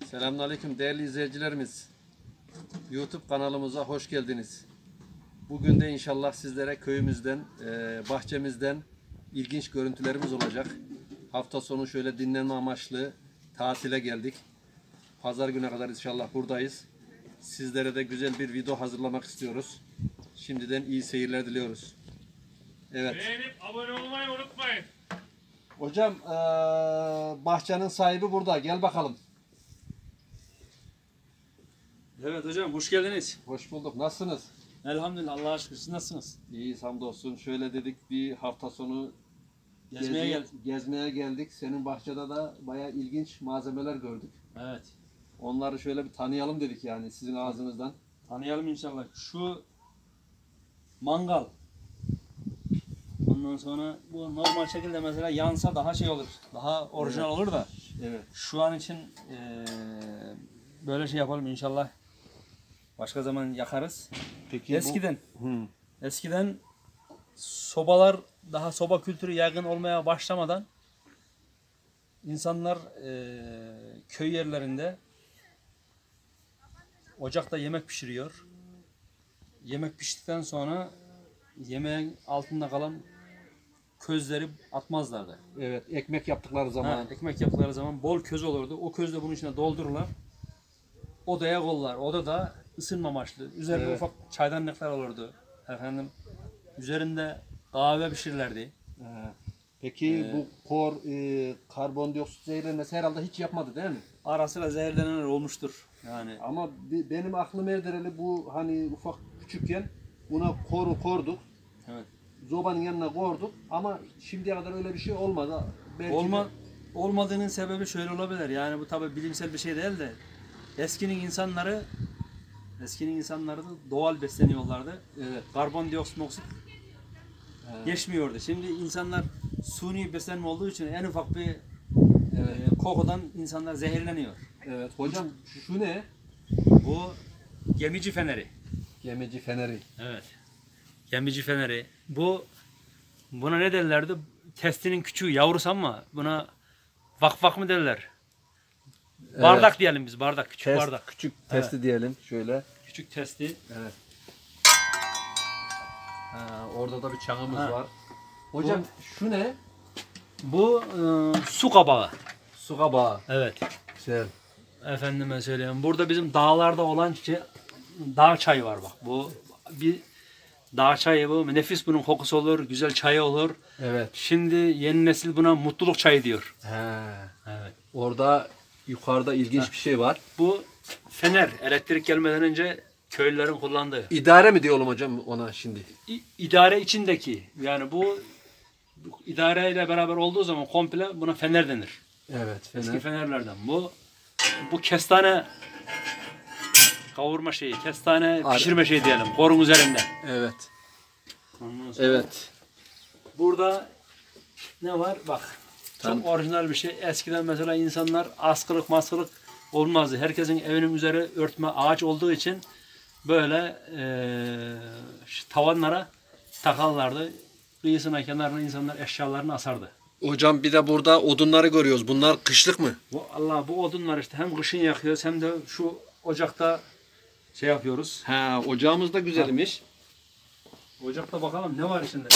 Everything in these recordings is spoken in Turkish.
Selamünaleyküm değerli izleyicilerimiz. YouTube kanalımıza hoş geldiniz. Bugün de inşallah sizlere köyümüzden, bahçemizden ilginç görüntülerimiz olacak. Hafta sonu şöyle dinlenme amaçlı tatile geldik. Pazar güne kadar inşallah buradayız. Sizlere de güzel bir video hazırlamak istiyoruz. Şimdiden iyi seyirler diliyoruz. Evet. Beğenip abone olmayı unutmayın. Hocam bahçenin sahibi burada. Gel bakalım. Evet hocam, hoş geldiniz. Hoş bulduk. Nasılsınız? Elhamdülillah, Allah'a şükür. Siz nasılsınız? İyi, hamdolsun. Şöyle dedik, bir hafta sonu Gezmeye geldik. Senin bahçede de bayağı ilginç malzemeler gördük. Evet. Onları şöyle bir tanıyalım dedik, yani sizin ağzınızdan. Tanıyalım inşallah. Şu mangal. Ondan sonra bu normal şekilde mesela yansa daha şey olur. Daha orijinal olur da. Evet. Şu an için böyle şey yapalım inşallah. Başka zaman yakarız. Peki Eskiden sobalar, daha soba kültürü yaygın olmaya başlamadan insanlar köy yerlerinde ocakta yemek pişiriyor. Yemek piştikten sonra yemeğin altında kalan közleri atmazlardı. Evet, ekmek yaptıkları zaman. Ekmek yaptıkları zaman bol köz olurdu. O közü de bunun içine doldururlar. Odaya kollar. Odada ısınma amaçlı. Üzerinde Evet. ufak çaydanlıklar olurdu. Efendim, üzerinde kahve pişirirlerdi. Peki bu karbondioksit zehirlenmesi herhalde hiç yapmadı değil mi? Ara sıra zehirlenenler olmuştur. Yani Ama benim aklım erdireli bu, hani ufak küçükken buna korduk. evet. Zobanın yanına koyduk ama şimdiye kadar öyle bir şey olmadı. Belki Olmadığının sebebi şöyle olabilir. Yani bu tabi bilimsel bir şey değil de eskinin insanları da doğal besleniyorlardı. Evet. Karbondioksit geçmiyordu. Şimdi insanlar suni beslenme olduğu için en ufak bir kokudan insanlar zehirleniyor. Evet. Hocam şu ne? Bu gemici feneri. Gemici feneri. Evet. Gemici feneri. Buna ne derlerdi? Testinin küçüğü, yavrusu ama buna vak mı derler? Evet. Bardak diyelim biz, bardak, küçük bardak. Küçük testi diyelim şöyle. Küçük testi. Evet. Orada da bir çanımız var. Hocam şu ne? Bu su kabağı. Su kabağı. Evet. Güzel. Efendime söyleyeyim. Burada bizim dağlarda olan dağ çayı var bak. Bu bir dağ çayı bu. Nefis, bunun kokusu olur, güzel çayı olur. Evet. Şimdi yeni nesil buna mutluluk çayı diyor. Evet. Orada yukarıda ilginç bir şey var. Bu fener, elektrik gelmeden önce köylülerin kullandığı. İdare mi diyelim hocam ona şimdi? İdare içindeki, yani bu idareyle beraber olduğu zaman komple buna fener denir. Evet. Fener. Eski fenerlerden. Bu kestane kavurma şeyi, kestane pişirme şeyi diyelim, korun üzerinde. Evet. Ondan sonra Evet. burada ne var? Bak. Çok orijinal bir şey. Eskiden mesela insanlar askılık maskılık olmazdı. Herkesin evinin üzeri örtme ağaç olduğu için böyle tavanlara takarlardı. Kıyısına, kenarına insanlar eşyalarını asardı. Hocam bir de burada odunları görüyoruz. Bunlar kışlık mı? Bu odunlar işte hem kışın yakıyoruz hem de şu ocakta şey yapıyoruz. Ocağımız da güzelmiş. Ocakta bakalım ne var içinde.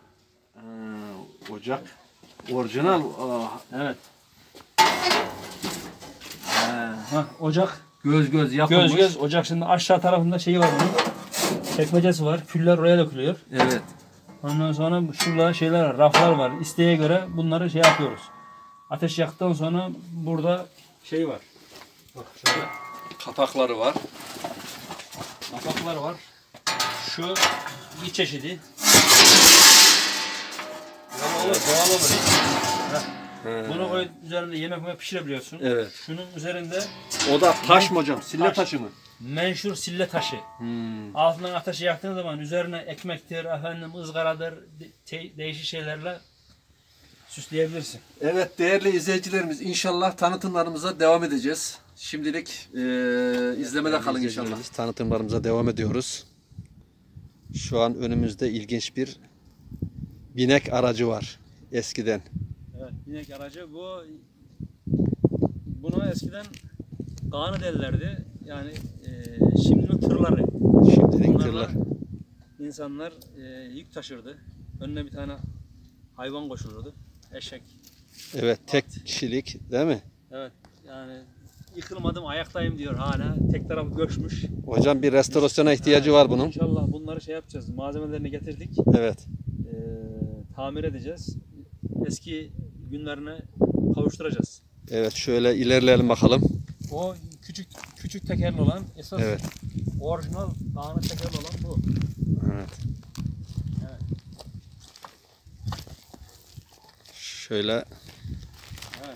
Ocak. Orijinal. Evet. Ocak. Göz yapılmış. Göz. Ocak şimdi aşağı tarafında şeyi var bunun. Çekmecesi var. Küller oraya dökülüyor. Evet. Ondan sonra şurada şeyler var, raflar var. İsteğe göre bunları şey yapıyoruz. Ateş yaktıktan sonra burada şey var. Bak şöyle. Kapakları var. Kapaklar var. Şu bir çeşidi. Doğal olur. Bunu koy, üzerinde yemek pişirebiliyorsun. Evet. Şunun üzerinde O da taş mı hocam? Sille Taş. taşı mı? menşur sille taşı. Altından ateşi yaktığın zaman üzerine ekmektir, ızgaradır, değişik şeylerle süsleyebilirsin. Evet değerli izleyicilerimiz, inşallah tanıtımlarımıza devam edeceğiz. Şimdilik izlemede kalın inşallah. Tanıtımlarımıza devam ediyoruz. Şu an önümüzde ilginç bir binek aracı var eskiden. Evet, binek aracı bu. Buna eskiden kanı derlerdi. Yani şimdinin tırları. Şimdinin Bunlarla tırlar. insanlar yük taşırdı. Önüne bir tane hayvan koşulurdu. Eşek. Evet, tek kişilik değil mi? Evet. Yani yıkılmadım ayaktayım diyor hala. Tek tarafı göçmüş. Hocam bir restorasyona ihtiyacı var bunun. İnşallah bunları şey yapacağız. Malzemelerini getirdik. Evet. Tamir edeceğiz. Eski günlerine kavuşturacağız. Evet, şöyle ilerleyelim bakalım. O küçük tekerli olan esas Evet. orijinal dağınık tekerli olan bu. Evet. Evet. Şöyle Evet.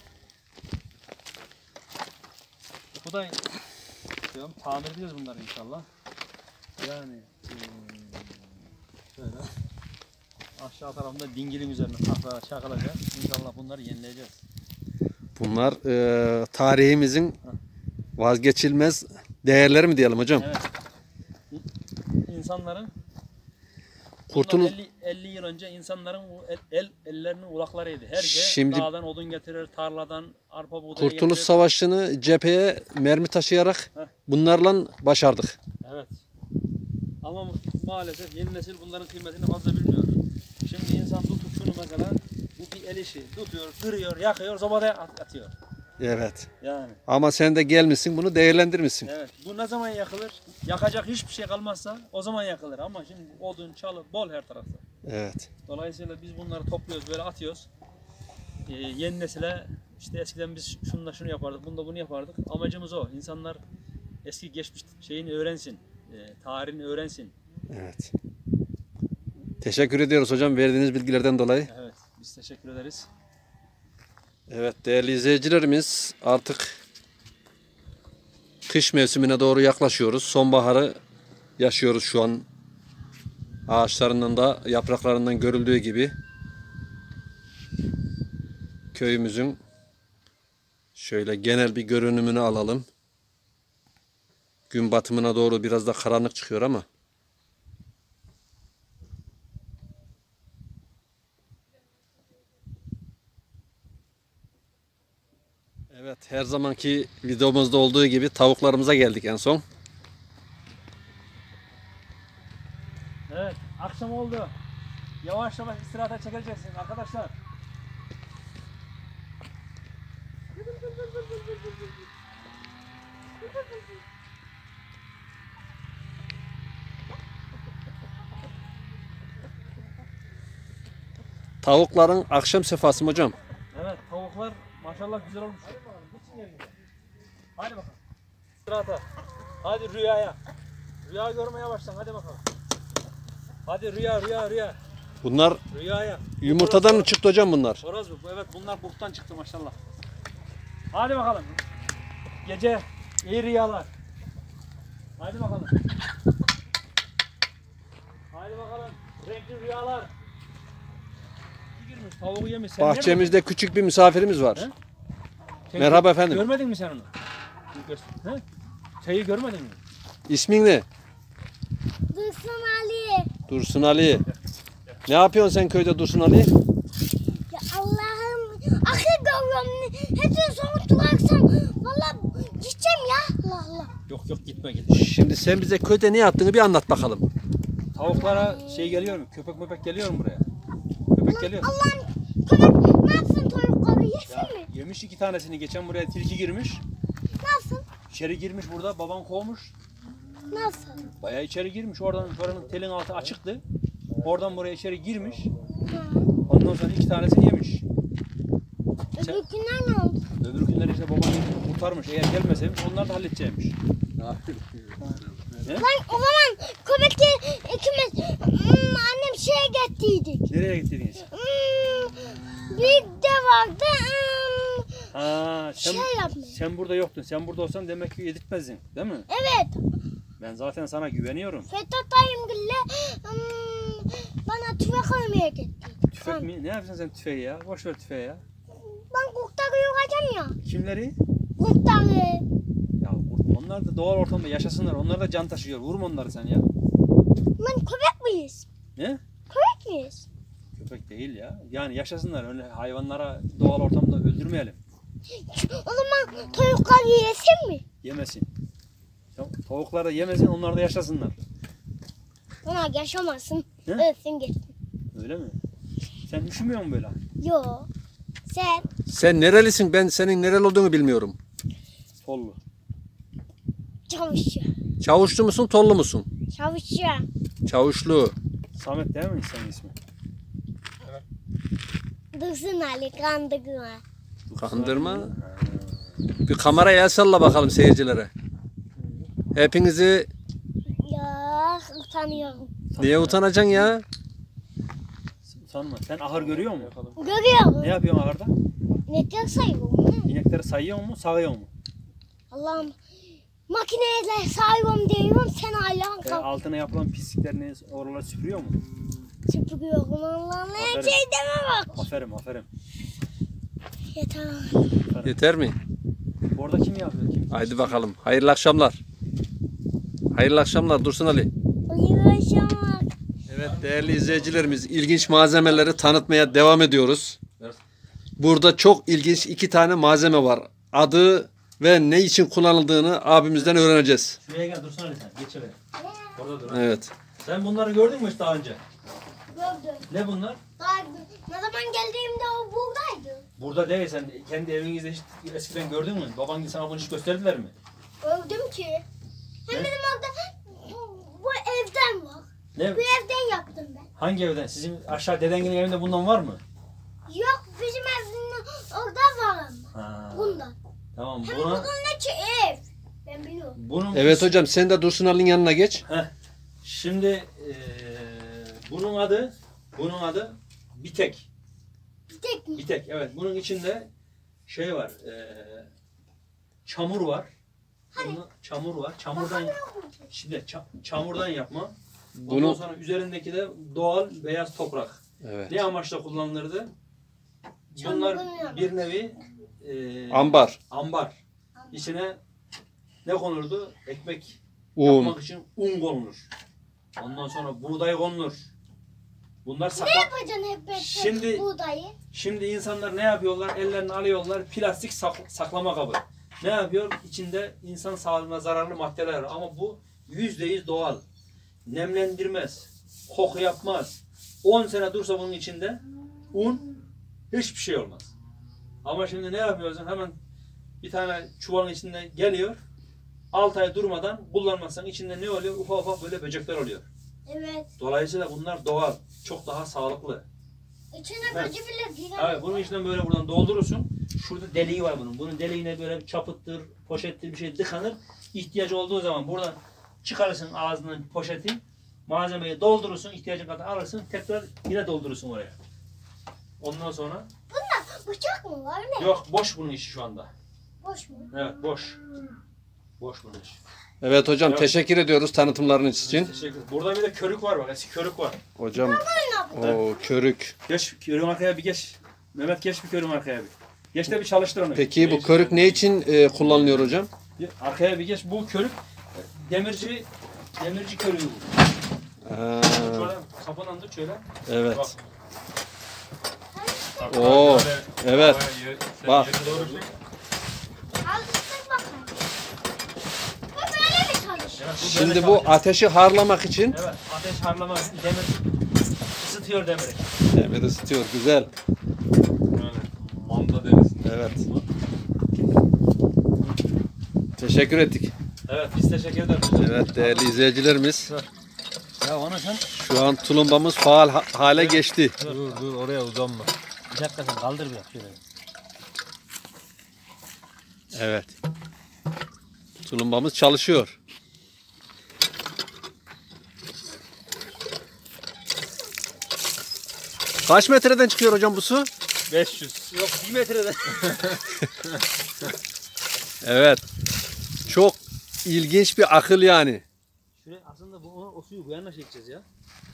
Bu da diyorum, tamir edeceğiz bunları inşallah. Yani şöyle aşağı tarafında dingilin üzerine tahta çakılacak. İnşallah bunları yenileyeceğiz. bunlar tarihimizin vazgeçilmez değerleri mi diyelim hocam? Evet. İnsanların Kurtuluş 50 yıl önce insanların ellerinin ulaklarıydı. Her şey Şimdi- dağdan odun getirir, tarladan arpa buğday Kurtuluş getirir. Savaşı'nı cepheye mermi taşıyarak Heh. bunlarla başardık. Evet. Ama maalesef yeni nesil bunların kıymetini fazla bilmiyor. Şimdi insan tutup şunu mesela, bu bir el işi. Tutuyor, kırıyor, yakıyor, sobada atıyor. Evet. Yani. Ama sen de gelmişsin bunu değerlendirmişsin. Evet. Bu ne zaman yakılır? Yakacak hiçbir şey kalmazsa o zaman yakılır. Ama şimdi odun, çalı bol her tarafta. Evet. Dolayısıyla biz bunları topluyoruz, böyle atıyoruz. Yeni nesile işte eskiden biz şununla şunu yapardık, bunda bunu yapardık. Amacımız o. İnsanlar eski geçmiş şeyini öğrensin, tarihini öğrensin. Evet. Teşekkür ediyoruz hocam verdiğiniz bilgilerden dolayı. Evet, biz teşekkür ederiz. Evet değerli izleyicilerimiz artık kış mevsimine doğru yaklaşıyoruz. Sonbaharı yaşıyoruz şu an. Ağaçlarından da yapraklarından görüldüğü gibi köyümüzün şöyle genel bir görünümünü alalım. Gün batımına doğru biraz da karanlık çıkıyor ama evet, her zamanki videomuzda olduğu gibi tavuklarımıza geldik en son. Evet, akşam oldu. Yavaş yavaş istirahata çekileceksiniz arkadaşlar. Tavukların akşam sefası mı hocam? Evet, tavuklar maşallah güzel olmuş. Hadi bakalım, geçin yerine. Hadi bakalım. İstirahata. Hadi rüyaya. Rüya görmeye başlayın, hadi bakalım. Hadi rüya. Bunlar Rüyaya. yumurtadan mı çıktı hocam bunlar? Horoz bu. Evet, bunlar buktan çıktı maşallah. Hadi bakalım. Gece iyi rüyalar. Hadi bakalım. Hadi bakalım. Renkli rüyalar. Girmiş, tavuğu yemiş. Sen Bahçemizde küçük bir misafirimiz var. He? Sen Merhaba efendim. Görmedin mi sen onu? He? Şeyi görmedin mi? İsmin ne? Dursun Ali. Dursun Ali. Ne yapıyorsun sen köyde Dursun Ali? Ya Allah'ım. Akıl görüyorum. Hepsini soğuk tutarsam. Valla gideceğim ya. Allah Allah. Yok gitme. Şimdi sen bize köyde ne yaptığını bir anlat bakalım. Tavuklara şey geliyor mu? Köpek geliyor mu buraya? Köpek geliyor. Allah'ım. Köpek ne yapsın çocukları? Yesin mi? Yemiş 2 tanesini. Geçen buraya tilki girmiş. Nasıl? İçeri girmiş burada. Baban kovmuş. Nasıl? Bayağı içeri girmiş. Oradan buranın telin altı açıktı. Oradan buraya içeri girmiş. Ondan sonra 2 tanesini yemiş. Öbürkünden ne oldu? Öbür günler işte baban gelip kurtarmış. Eğer gelmeseymiş onlar da halledeceğimiş. Lan o zaman köpekleri ikimiz annem şeye gittiydik. Nereye gittiniz? Büyük de vardı. Ha, Şey yapmış. sen burada yoktun. Sen burada olsan demek ki yedirtmezdin, değil mi? Evet. Ben zaten sana güveniyorum. Fethat dayımgille bana tüfek almaya gitti. Tüfek mi? Ne yapacaksın sen tüfeği ya? Boş ver tüfeği ya. Ben kurtarı yoracağım ya. Kimleri? Kurtarı. Ya onlar da doğal ortamda yaşasınlar. Onlar da can taşıyor. Vurma onları sen ya. Lan köpek miyiz? Ne? Köpek miyiz? Köpek değil ya. Yani yaşasınlar. Öyle hayvanlara doğal ortamda öldürmeyelim. O zaman tavuklar yesin mi? Yemesin. Tavuklar da yemesin, onlar da yaşasınlar. Onlar yaşamasın. He? Ölsün gitsin. Öyle mi? Sen üşümüyor musun böyle? Yo. Sen Sen nerelisin? Ben senin nereli olduğunu bilmiyorum. Tollu. çavuşçu. Çavuşlu musun, tollu musun? Çavuşçu. Çavuşlu. Samet değil mi senin ismi? Dursun Ali kandırma. Kandırma. Bir kameraya el salla bakalım seyircilere. Hepinizi Ya utanıyorum. niye utanacaksın ya? Utanma. Sen ahır görüyor musun? Görüyorum. Ne yapıyorsun ahırda? Ne diyor sayıyorum? İnekleri sayıyor mu, sağıyor mu? Allah'ım. Makineyle sayıyorum diyorum sen hala kalk. Altına yapılan pisliklerini oralara süpürüyor mu? Süpürüyorum Allah'ım. Ne Aferin. şey deme bak. Aferin, aferin. Yeter. Yeter mi? Orada kim yapıyor? Kim? Haydi bakalım. Hayırlı akşamlar. Hayırlı akşamlar Dursun Ali. Uyuyaşamak. Evet değerli izleyicilerimiz, ilginç malzemeleri tanıtmaya devam ediyoruz. Burada çok ilginç 2 tane malzeme var. Adı ve ne için kullanıldığını abimizden öğreneceğiz. Şuraya gel Dursun Ali sen. Geç oraya. Orada dur. Evet. Sen bunları gördün mü hiç daha önce? Gördüm. Ne bunlar? Daha ne zaman geldiğimde o buradaydı. Burada değil, sen kendi evinizde hiç eskiden gördün mü? Baban sana bunu hiç gösterdiler mi? Gördüm ki. Hem benim orada bu evden var. Ne? Bu evden yaptım ben. Hangi evden? Sizin aşağı dedenginin evinde bundan var mı? Yok bizim evin orada var ama. Ha. Bundan. Tamam Hem buna... bunun ne ki ev. Ben biliyorum. Bunun... Evet hocam sen de Dursun Ali'nin yanına geç. Heh. Şimdi bunun adı bitek. Bir tek mi? Bitek evet. Bunun içinde şey var. Çamur var. Çamur var. Çamurdan şimdi çamurdan yapma. Ondan Bunu sonra üzerindeki de doğal beyaz toprak. evet. Ne amaçla kullanılırdı? Çamurdan Bunlar yapma. bir nevi Ambar, ambar. İçine ne konurdu? Ekmek un. yapmak için un konulur. Ondan sonra buğday konulur. Bunlar Ne yapacaksın hep bekle Şimdi- buğdayı? Şimdi insanlar ne yapıyorlar? Ellerini alıyorlar. Plastik saklama kabı. Ne yapıyor? İçinde insan sağlığına zararlı maddeler var. Ama bu %100 doğal. Nemlendirmez. Koku yapmaz. 10 sene dursa bunun içinde un hiçbir şey olmaz. Ama şimdi ne yapıyorsun? Hemen bir tane çuvalın içinde geliyor. 6 ay durmadan kullanmazsan içinde ne oluyor? Ufak ufak böyle böcekler oluyor. Evet. Dolayısıyla bunlar doğal. Çok daha sağlıklı. İçine Evet. bacı bile girer. Evet, bunun içinden böyle buradan doldurursun. Şurada deliği var bunun. Bunun deliğine böyle çapıttır, poşettir bir şey tıkanır. İhtiyacı olduğu zaman buradan çıkarırsın ağzından poşeti. Malzemeyi doldurursun, ihtiyacın kadar alırsın. Tekrar yine doldurursun oraya. Ondan sonra Bunda bıçak mı var ne? yok, boş bunun işi şu anda. Boş mu? Evet, boş. Boş bunun işi. Evet hocam Evet. teşekkür ediyoruz tanıtımlarınız için. Teşekkür ederim. Burada bir de körük var bak, eski körük var. Hocam o körük. Geç, körüğün arkaya bir geç. Mehmet geç bir körüğün arkaya bir. Geç de bir çalıştır onu. Peki bu körük ne için kullanılıyor hocam? Arkaya bir geç. Bu körük demirci körüğü bu. Ha, Şöyle kafadan tut şöyle. evet. Bak. Oo, evet. Bak. Alıştık bakalım. Bu böyle mi çalışıyor? Evet, Şimdi böyle bu çalışıyor. ateşi harlamak için Evet, ateş harlama demir ısıtıyor demiri. demir ısıtıyor. Güzel. Manda derisin. Evet. Teşekkür ettik. Evet, biz teşekkür ederiz. Evet değerli izleyicilerimiz. Ya ona sen Şu an tulumbamız faal hale geçti. Dur oraya uzanma. bir dakika sen kaldır bir şöyle. Evet. Tulumbamız çalışıyor. Kaç metreden çıkıyor hocam bu su? 500. Yok 1 metreden. Evet. Çok ilginç bir akıl yani. Şuraya aslında o suyu bu yana çekeceğiz ya.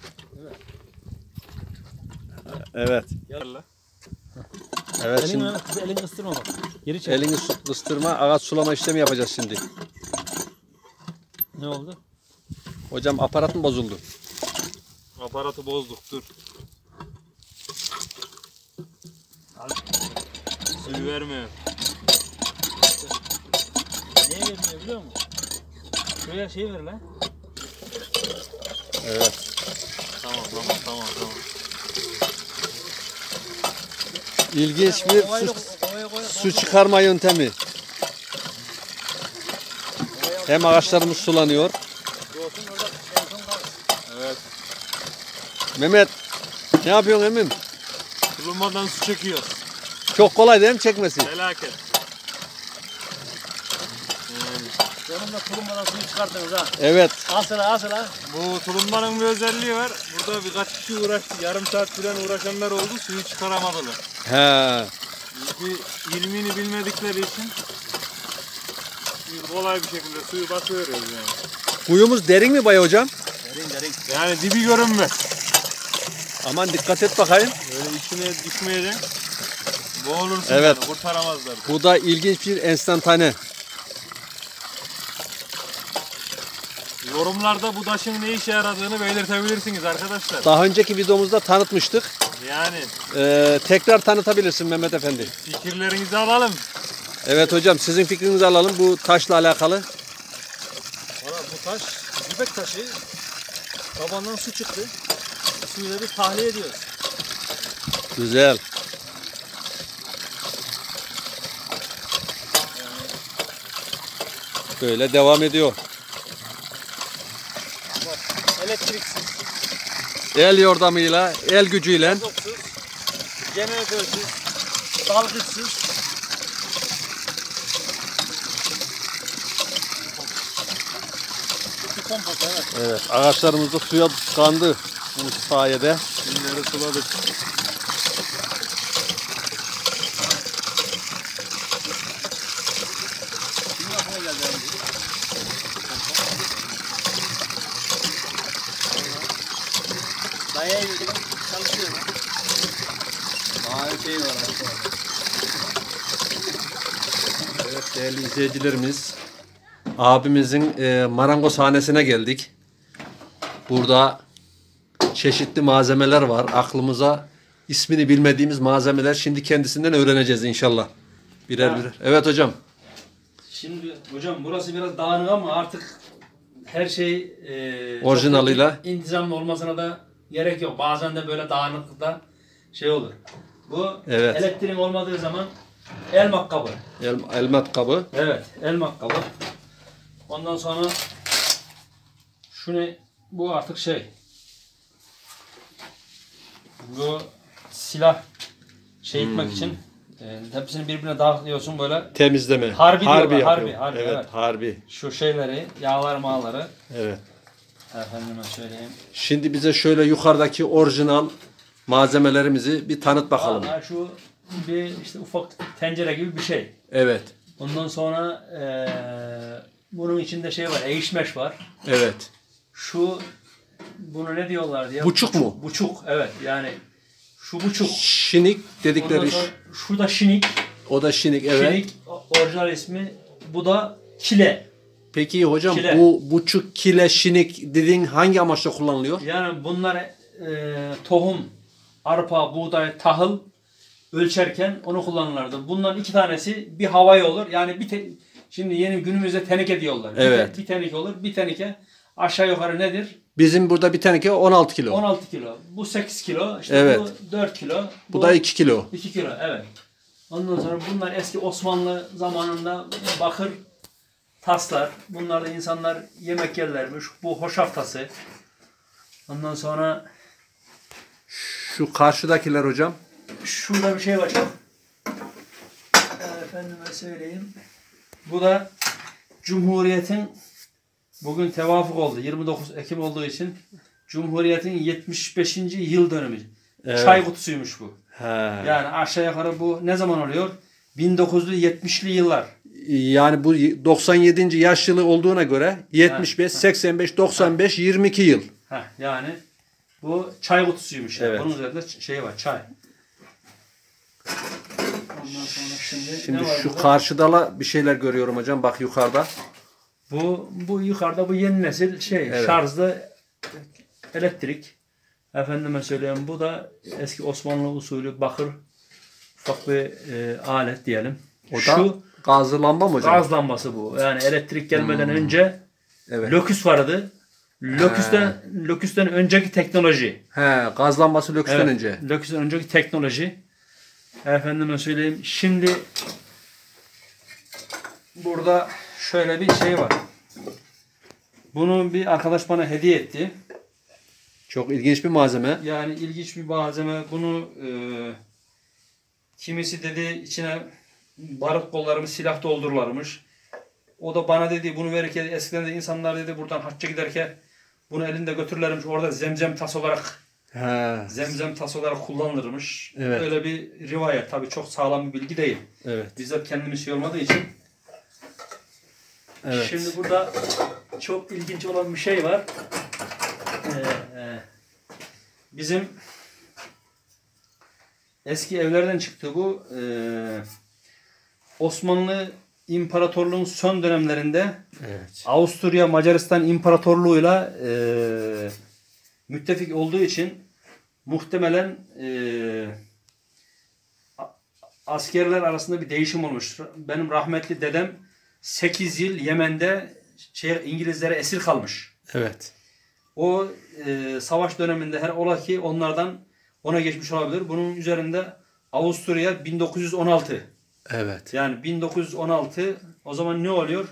Evet. Yalla. Evet şimdi Elini ıstırma bak. Geri çek. elini ıstırma, ağaç sulama işlemi yapacağız şimdi. Ne oldu? Hocam aparat mı bozuldu? Aparatı bozduk dur. Suyu vermiyor. vermiyor biliyor musun? Şuraya şey ver lan. Evet. Tamam. İlginç bir su çıkarma yöntemi. Hem ağaçlarımız sulanıyor. Evet. Mehmet, ne yapıyorsun emmim? Tulumbadan su çekiyoruz. Çok kolay değil mi çekmesi? Felaket. Sonunda tulumbadan suyu çıkarttınız ha. Evet. Asıl ha. Bu tulumbanın bir özelliği var. Burada birkaç kişi uğraştı. Yarım saat falan uğraşanlar oldu. Suyu çıkaramadılar. He. Çünkü ilmini bilmedikleri için kolay bir şekilde suyu basıyoruz yani. Kuyumuz derin mi Bay hocam? Derin. Yani dibi görünmez. Aman dikkat et bakayım. Böyle içine düşmeyeceksin. Boğulursun Evet. yani, kurtaramazlar. Bu da ilginç bir enstantane. Yorumlarda bu taşın ne işe yaradığını belirtebilirsiniz arkadaşlar. Daha önceki videomuzda tanıtmıştık. Yani Tekrar tanıtabilirsin Mehmet Efendi. fikirlerinizi alalım. Evet hocam, sizin fikrinizi alalım bu taşla alakalı. Valla bu taş, göbek taşı. Tabandan su çıktı. Suyu da bir tahliye ediyoruz. Güzel. Böyle devam ediyor. Elektriksiz, El yordamıyla, el gücüyle. yoksuz, jeneratörsüz, dalgıçsız. Bir kompost evet. Evet, ağaçlarımız da suya tıkandı bu sayede. Günleri suladık. Şimdi aklıma geldi yani. Dayaya girdim, çalışıyorum. Daha şey var arkadaşlar. Evet değerli izleyicilerimiz, abimizin marangozhanesine geldik. Burada çeşitli malzemeler var. Aklımıza ismini bilmediğimiz malzemeler. Şimdi kendisinden öğreneceğiz inşallah. Birer birer. Evet hocam. Şimdi hocam burası biraz dağınık ama artık her şey Orijinalıyla. çok intizamlı olmasına da gerek yok. Bazen de böyle dağınıklıkta şey olur. Bu Evet. elektriğin olmadığı zaman el matkabı. El matkabı. Evet, el matkabı. Ondan sonra bu artık şey. Bu silah şey etmek için hepsini birbirine dağıtıyorsun böyle. Temizleme. Harbi diyorlar, yapıyor. harbi, Evet, evet. harbi. Şu şeyleri, yağlar mağları. Evet. Efendime söyleyeyim. Şimdi bize şöyle yukarıdaki orijinal malzemelerimizi bir tanıt bakalım. Vallahi şu bir işte ufak tencere gibi bir şey. Evet. Ondan sonra bunun içinde şey var, eğişmeş var. Evet. Bunu ne diyorlar diye. Buçuk mu? Buçuk, evet yani şu buçuk. Şinik dedikleri Ondan iş. sonra şu da şinik. O da şinik, evet. Şinik orijinal ismi. Bu da kile. Peki hocam Kile. bu buçuk kile şinik dediğin hangi amaçla kullanılıyor? Yani bunlar tohum, arpa, buğday, tahıl ölçerken onu kullanırlardı. Bunların iki tanesi bir havaya olur. Yani şimdi yeni günümüzde teneke diyorlar. Evet. Bir teneke olur. Bir teneke aşağı yukarı nedir? Bizim burada bir teneke 16 kilo. 16 kilo. Bu 8 kilo. İşte Evet. bu 4 kilo. Bu da 2 kilo. 2 kilo, evet. Ondan sonra bunlar eski Osmanlı zamanında bakır taslar. Bunlarda insanlar yemek yerlermiş. Bu hoşaf tası. Ondan sonra Şu karşıdakiler hocam. şurada bir şey var çok. Efendime söyleyeyim. Bu da Cumhuriyet'in bugün tevafuk oldu. 29 Ekim olduğu için Cumhuriyet'in 75. yıl dönümü. Evet. Çay kutusuymuş bu. He. Yani aşağı yukarı bu ne zaman oluyor? 1970'li yıllar. Yani bu 97. yaş yılı olduğuna göre 75, 85, 95, 22 yıl. Yani bu çay kutusuymuş. Yani. Evet. Bunun üzerinde şey var, çay. Ondan sonra Şimdi ne var şu burada? karşıda bir şeyler görüyorum hocam. Bak yukarıda. Bu yukarıda bu yeni nesil şey, Evet. şarjlı elektrik. Efendime söyleyeyim bu da eski Osmanlı usulü bakır ufak bir alet diyelim. O da Gazlı lamba mı hocam? Gaz lambası bu. Yani elektrik gelmeden önce Evet. Loküs vardı. Loküs'ten önceki teknoloji. He, gaz lambası Loküs'ten önce. Loküs'ten önceki teknoloji. Efendime söyleyeyim. Şimdi burada şöyle bir şey var. Bunu bir arkadaş bana hediye etti. Çok ilginç bir malzeme. Yani ilginç bir malzeme. Bunu kimisi dedi içine barut kollarımı silah doldururlarmış. O da bana dedi bunu verirken eskiden de insanlar dedi buradan hacca giderken bunu elinde götürürlermiş. Orada zemzem tas olarak kullanılırmış. Evet. Öyle bir rivayet. Tabii çok sağlam bir bilgi değil. Evet. Bizzat kendimiz şey olmadığı için. Evet. Şimdi burada çok ilginç olan bir şey var. Bizim eski evlerden çıktı bu. Osmanlı İmparatorluğu'nun son dönemlerinde Evet. Avusturya Macaristan İmparatorluğu'yla müttefik olduğu için muhtemelen askerler arasında bir değişim olmuş. Benim rahmetli dedem 8 yıl Yemen'de İngilizlere esir kalmış. Evet. O savaş döneminde her ola ki onlardan ona geçmiş olabilir. Bunun üzerinde Avusturya 1916. Evet. Yani 1916 o zaman ne oluyor?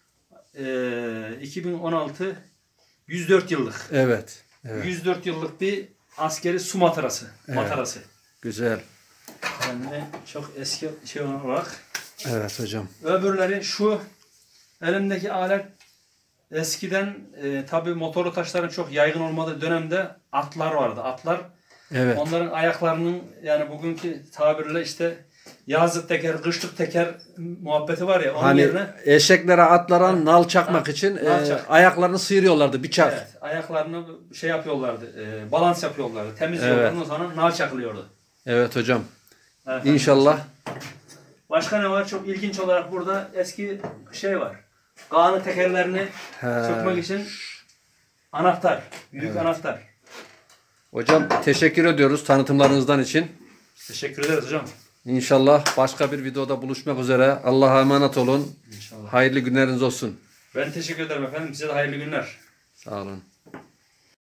2016 104 yıllık. Evet. Evet. 104 yıllık bir askeri su matarası. Matarası. Güzel. Yani çok eski şey olarak. Evet hocam. Öbürleri şu elimdeki alet eskiden tabii motorlu taşların çok yaygın olmadığı dönemde atlar vardı. Atlar Evet. onların ayaklarının yani bugünkü tabirle işte yazlık teker, kışlık teker muhabbeti var ya onun Hani yerine eşeklere, atlara nal çakmak için ayaklarını sıyırıyorlardı bıçak. evet, ayaklarını şey yapıyorlardı, balans yapıyorlardı, temizliyorlardı. Evet. Ondan sonra nal çakılıyordu. Evet hocam. Efendim. İnşallah. Başka ne var? Çok ilginç olarak burada eski şey var. Kağanı tekerlerini sökmek için anahtar, büyük anahtar. Hocam teşekkür ediyoruz tanıtımlarınızdan için. Teşekkür ederiz hocam. İnşallah başka bir videoda buluşmak üzere. Allah'a emanet olun. İnşallah. Hayırlı günleriniz olsun. Ben teşekkür ederim efendim. Size de hayırlı günler. Sağ olun.